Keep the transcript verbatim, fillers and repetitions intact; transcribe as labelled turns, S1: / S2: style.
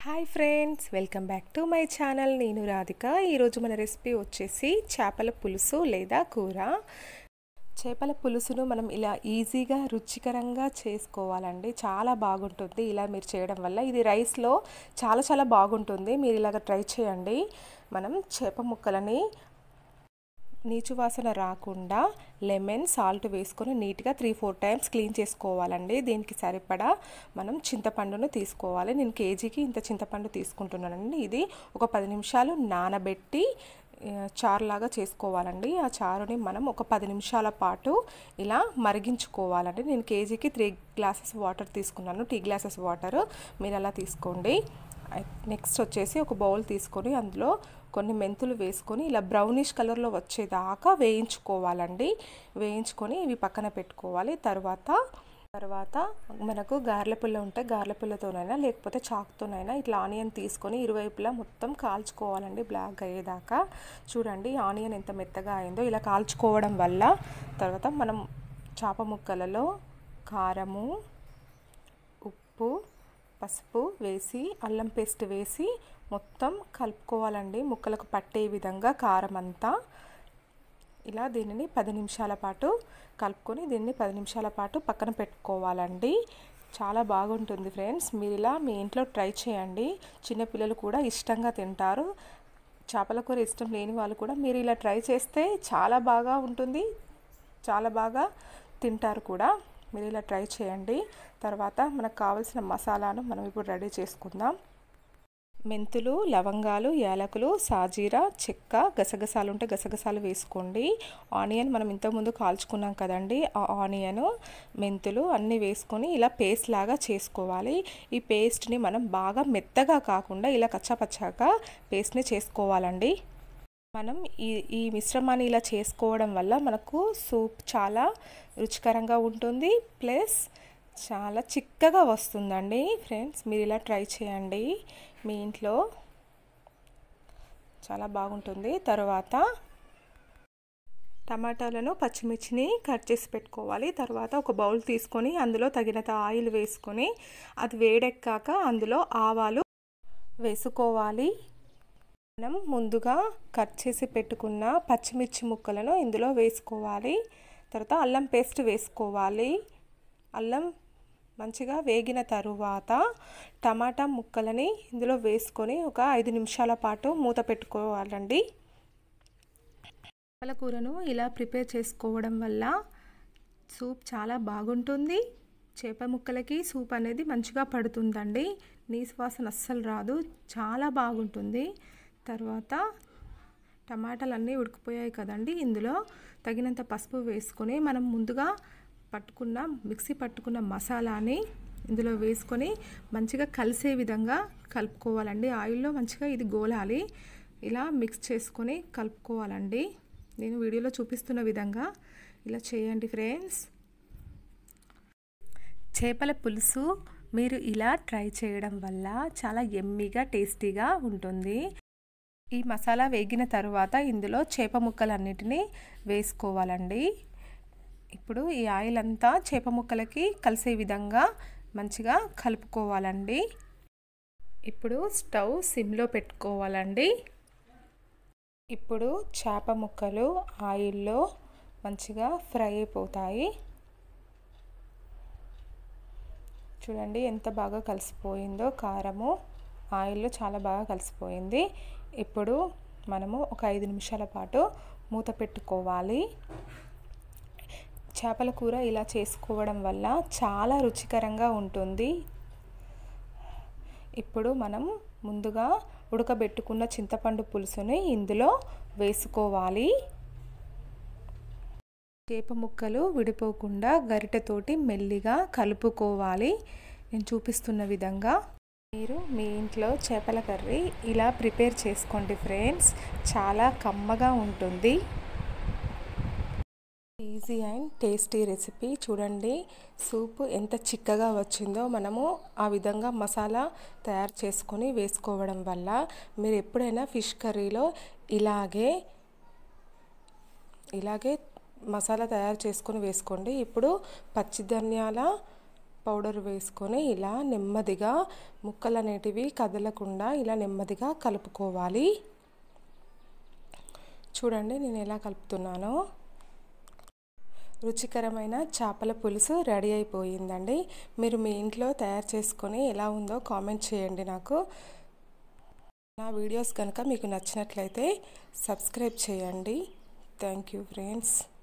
S1: Hi friends, welcome back to my channel. నేను రాధిక. ఈరోజు మన రెసిపీ వచ్చేసి చేపల పులుసు లేదా కూర. చేపల పులుసును మనం ఇలా ఈజీగా రుచికరంగా చేసుకోవాలండి. చాలా బాగుంటుంది ఇలా మీరు చేయడం వల్ల. ఇది రైస్లో చాలా చాలా బాగుంటుంది. మీరు ఇలాగ ట్రై చేయండి. మనం చేప ముక్కలని నీచు వాసన రాకుండా లెమన్ సాల్ట్ వేసుకొని నీట్గా త్రీ ఫోర్ టైమ్స్ క్లీన్ చేసుకోవాలండి. దీనికి సరిపడా మనం చింతపండును తీసుకోవాలి. నేను కేజీకి ఇంత చింతపండు తీసుకుంటున్నానండి. ఇది ఒక పది నిమిషాలు నానబెట్టి చారులాగా చేసుకోవాలండి. ఆ చారుని మనం ఒక పది నిమిషాల పాటు ఇలా మరిగించుకోవాలండి. నేను కేజీకి త్రీ గ్లాసెస్ వాటర్ తీసుకున్నాను, టీ గ్లాసెస్ వాటర్. మీరు అలా తీసుకోండి. నెక్స్ట్ వచ్చేసి ఒక బౌల్ తీసుకొని అందులో కొన్ని మెంతులు వేసుకొని ఇలా బ్రౌనిష్ కలర్లో వచ్చేదాకా వేయించుకోవాలండి. వేయించుకొని ఇవి పక్కన పెట్టుకోవాలి. తర్వాత తర్వాత మనకు గారెల పుల్ల ఉంటే గారెల పుల్లతోనైనా లేకపోతే చాకుతోనైనా ఇట్లా ఆనియన్ తీసుకొని ఇరువైపులా మొత్తం కాల్చుకోవాలండి, బ్లాక్ అయ్యేదాకా. చూడండి ఆనియన్ ఎంత మెత్తగా అయిందో. ఇలా కాల్చుకోవడం వల్ల తర్వాత మనం చేప ముక్కలలో కారము, ఉప్పు, పసుపు వేసి అల్లం పేస్ట్ వేసి మొత్తం కలుపుకోవాలండి, ముక్కలకు పట్టే విధంగా కారం అంతా. ఇలా దీనిని పది నిమిషాల పాటు కలుపుకొని దీన్ని పది నిమిషాల పాటు పక్కన పెట్టుకోవాలండి. చాలా బాగుంటుంది ఫ్రెండ్స్. మీరు ఇలా మీ ఇంట్లో ట్రై చేయండి. చిన్నపిల్లలు కూడా ఇష్టంగా తింటారు. చేపల కూర ఇష్టం లేని వాళ్ళు కూడా మీరు ఇలా ట్రై చేస్తే చాలా బాగా ఉంటుంది, చాలా బాగా తింటారు కూడా. మీరు ఇలా ట్రై చేయండి. తర్వాత మనకు కావాల్సిన మసాలాను మనం ఇప్పుడు రెడీ చేసుకుందాం. మెంతులు, లవంగాలు, యాలకులు, సాజీరా, చెక్క, గసగసాలు ఉంటే గసగసాలు వేసుకోండి. ఆనియన్ మనం ఇంతకుముందు కాల్చుకున్నాం కదండి, ఆ ఆనియన్, మెంతులు అన్నీ వేసుకొని ఇలా పేస్ట్ లాగా చేసుకోవాలి. ఈ పేస్ట్ని మనం బాగా మెత్తగా కాకుండా ఇలా కచ్చాపచ్చాగా పేస్ట్ని చేసుకోవాలండి. మనం ఈ ఈ మిశ్రమాన్ని ఇలా చేసుకోవడం వల్ల మనకు సూప్ చాలా రుచికరంగా ఉంటుంది, ప్లస్ చాలా చిక్కగా వస్తుందండి. ఫ్రెండ్స్ మీరు ఇలా ట్రై చేయండి మీ ఇంట్లో, చాలా బాగుంటుంది. తర్వాత టమాటాలను, పచ్చిమిర్చిని కట్ చేసి పెట్టుకోవాలి. తర్వాత ఒక బౌల్ తీసుకొని అందులో తగినంత ఆయిల్ వేసుకొని అది వేడెక్కాక అందులో ఆవాలు వేసుకోవాలి. మనం ముందుగా కట్ చేసి పెట్టుకున్న పచ్చిమిర్చి ముక్కలను ఇందులో వేసుకోవాలి. తర్వాత అల్లం పేస్ట్ వేసుకోవాలి. అల్లం మంచిగా వేగిన తరువాత టమాటా ముక్కలని ఇందులో వేసుకొని ఒక ఐదు నిమిషాల పాటు మూత పెట్టుకోవాలండి. చేపల కూరను ఇలా ప్రిపేర్ చేసుకోవడం వల్ల సూప్ చాలా బాగుంటుంది. చేప ముక్కలకి సూప్ అనేది మంచిగా పడుతుందండి. నీసు వాసన అస్సలు రాదు, చాలా బాగుంటుంది. తర్వాత టమాటాలన్నీ ఉడికిపోయాయి కదండి, ఇందులో తగినంత పసుపు వేసుకొని మనం ముందుగా పట్టుకున్న మిక్సీ పట్టుకున్న మసాలాని ఇందులో వేసుకొని మంచిగా కలిసే విధంగా కలుపుకోవాలండి. ఆయిల్లో మంచిగా ఇది గోలాలి. ఇలా మిక్స్ చేసుకొని కలుపుకోవాలండి. నేను వీడియోలో చూపిస్తున్న విధంగా ఇలా చేయండి ఫ్రెండ్స్. చేపల పులుసు మీరు ఇలా ట్రై చేయడం వల్ల చాలా యమ్మీగా టేస్టీగా ఉంటుంది. ఈ మసాలా వేగిన తర్వాత ఇందులో చేప ముక్కలన్నిటినీ వేసుకోవాలండి. ఇప్పుడు ఈ ఆయిల్ అంతా చేప ముక్కలకి కలిసే విధంగా మంచిగా కలుపుకోవాలండి. ఇప్పుడు స్టవ్ సిమ్లో పెట్టుకోవాలండి. ఇప్పుడు చేప ముక్కలు ఆయిల్లో మంచిగా ఫ్రై అయిపోతాయి. చూడండి ఎంత బాగా కలిసిపోయిందో, కారము ఆయిల్లో చాలా బాగా కలిసిపోయింది. ఇప్పుడు మనము ఒక ఐదు నిమిషాల పాటు మూత పెట్టుకోవాలి. చేపల కూర ఇలా చేసుకోవడం వల్ల చాలా రుచికరంగా ఉంటుంది. ఇప్పుడు మనం ముందుగా ఉడకబెట్టుకున్న చింతపండు పులుసుని ఇందులో వేసుకోవాలి. చేప ముక్కలు విడిపోకుండా గరిటెతోటి మెల్లిగా కలుపుకోవాలి. నేను చూపిస్తున్న విధంగా మీరు మీ ఇంట్లో చేపల కర్రీ ఇలా ప్రిపేర్ చేసుకోండి ఫ్రెండ్స్. చాలా కమ్మగా ఉంటుంది. Easy and tasty recipe. చూడండి సూప్ ఎంత చిక్కగా వచ్చిందో. మనము ఆ విధంగా మసాలా తయారు చేసుకొని వేసుకోవడం వల్ల మీరు ఎప్పుడైనా ఫిష్ కర్రీలో ఇలాగే ఇలాగే మసాలా తయారు చేసుకొని వేసుకోండి. ఇప్పుడు పచ్చి ధనియాల పౌడర్ వేసుకొని ఇలా నెమ్మదిగా ముక్కలు అనేటివి కదలకుండా ఇలా నెమ్మదిగా కలుపుకోవాలి. చూడండి నేను ఎలా కలుపుతున్నానో. రుచికరమైన చేపల పులుసు రెడీ అయిపోయిందండి. మీరు మీ ఇంట్లో తయారు చేసుకొని ఎలా ఉందో కామెంట్ చేయండి నాకు. నా వీడియోస్ కనుక మీకు నచ్చినట్లయితే సబ్స్క్రైబ్ చేయండి. Thank you friends.